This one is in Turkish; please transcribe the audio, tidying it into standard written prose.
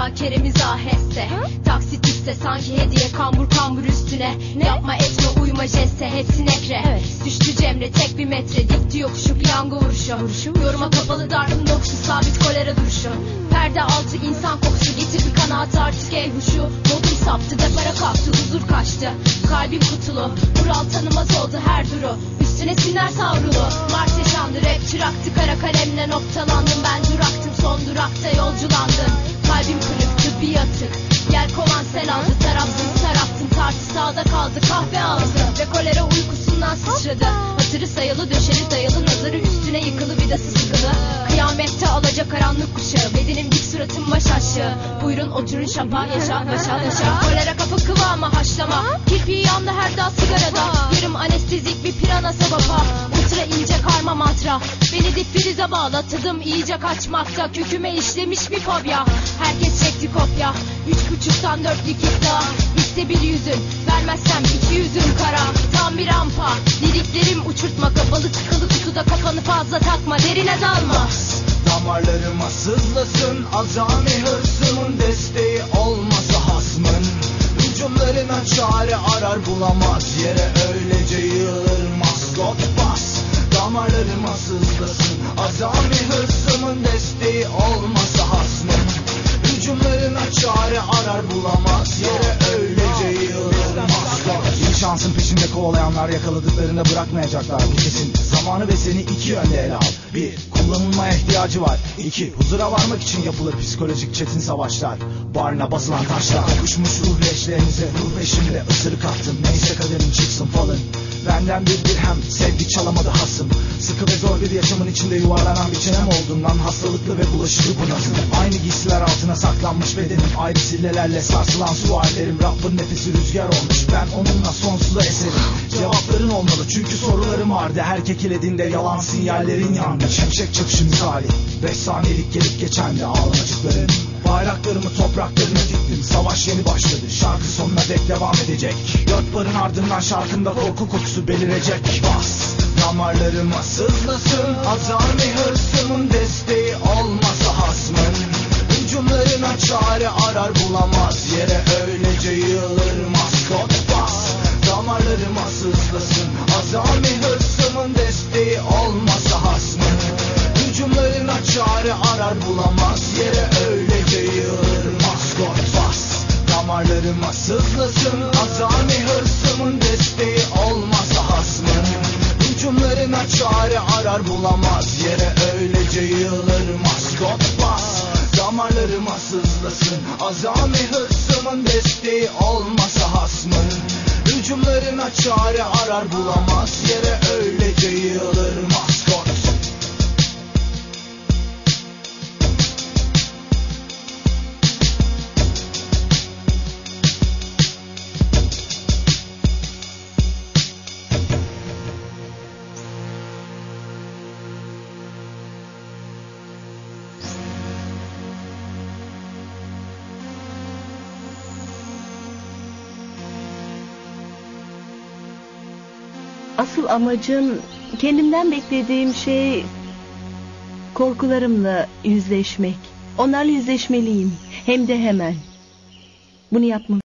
sana Kerem'iz aheste. Taksit iste sanki hediye, kambur kambur üstüne. Yapma etme uyma jeste, hepsi nekre. Düştü Cemre tek bir metre, dikti yokuşu piyango vuruşu. Yoruma kapalı dargın dokusu, sabit kolera duruşu. Perde altı insan kokusu, getirdi kanaat artık ey huşu. Modum saptı, depara kalktı, huzur kaçtı. Kalbim kutulu, kural tanımaz oldu her duru. Üstüne sinler savrulu, Mars yaşandı, rap çıraktı. Kara kalemle noktalandım, ben duraktım, son durakta yolculandım. Kalbim kırıktı, bir atık, gel kovan sel aldı. Tarafsız taraftım, tartı sağda kaldı, kahve aldı. Ve kolera uykusundan sıçradı, hatırı sayılı, döşeli dayalı. Nazarı üstüne yıkılı, vidası sıkılı. Kıyamette alacak karanlık kuşağı, bedenim dik, suratım baş aşağı. Buyurun oturun şapa, yaşa başa yaşa. Kolera kapı kıvamı haşlama, kirpiği yandı her dal sigarada. Yarım anestezik bir pirana sabapa, ultra ince karma mantra. Beni difrize bağlatırdım iyice kaçmakta. Köküme işlemiş bir fobya, herkes çekti kopya. 3,5'tan 4'lük iddia, liste bir yüzün, vermezsem 200'ün kara. Tam bir rampa, liriklerim uçurtma. Kapalı tıkalı kutuda kafanı fazla takma, derine dalma. Damarlarıma sızlasın azami hırsımın, desteği olmasa hasmın. Hücumlarına çare arar bulamaz, yere öylece yığılır maskot bas. Damarlarıma sızlasın azami hırsımın, desteği olmasa hasmın. Hücumlarına çare arar bulamaz, yere öylece yığılır maskot. Bir şansın peşinde kovalayanlar yakaladıklarında bırakmayacaklar, bu kesin. Zamanı ve seni iki yönde ele al. 1. Kullanılmaya ihtiyacı var. 2. Huzura varmak için yapılır psikolojik çetin savaşlar. Barına basılan taşlar, kokuşmuş ruh leşlerinize. Ruh peşimde ısırık attım, neyse kaderin çıksın falın. Benden bir dirhem sevgi çalamadı hasım. Sıkı ve zor bir yaşamın içinde yuvarlanan bir çenem oldum lan. Hastalıklı ve bulaşıcı bunalım. Aynı giysiler altına saklanmış bedenim, ayrı sillelerle sarsılan suallerim. Rabbin nefesi rüzgar olmuş, ben onunla sonsuza eserim. Cevapların olmalı çünkü sorularım vardı. Her kekelediğinde yalan sinyallerin yandı. Şimşek çakışı misali, 5 saniyelik gelip geçendi ağlamacıkların. Bayraklarımı topraklarına diktim, savaş yeni başladı. Şarkı sonuna dek devam edecek. 4 barın ardından şarkımda korku kokusu belirecek. Bas, damarlarıma sızlasın azami hırsımın, desteği olmasa hasmın. Hücumlarına çare arar bulamaz, yere öylece yığılır maskot bas. Damarlarıma sızlasın azami hırsımın, desteği olmasa hasmın. Hücumlarına çare arar bulamaz, yere öylece yığılır maskot bas. Damarlarıma sızlasın azami hırsımın, desteği olmasa hasmın. Hücumlarına çare arar bulamaz, yere öylece yığılır maskot bas. Damarlarıma sızlasın azami hırsımın, desteği olmasa hasmın. Hücumlarına çare arar bulamaz, yere öylece yığılır maskot. Asıl amacım, kendimden beklediğim şey korkularımla yüzleşmek. Onlarla yüzleşmeliyim. Hem de hemen. Bunu yapmalıyım.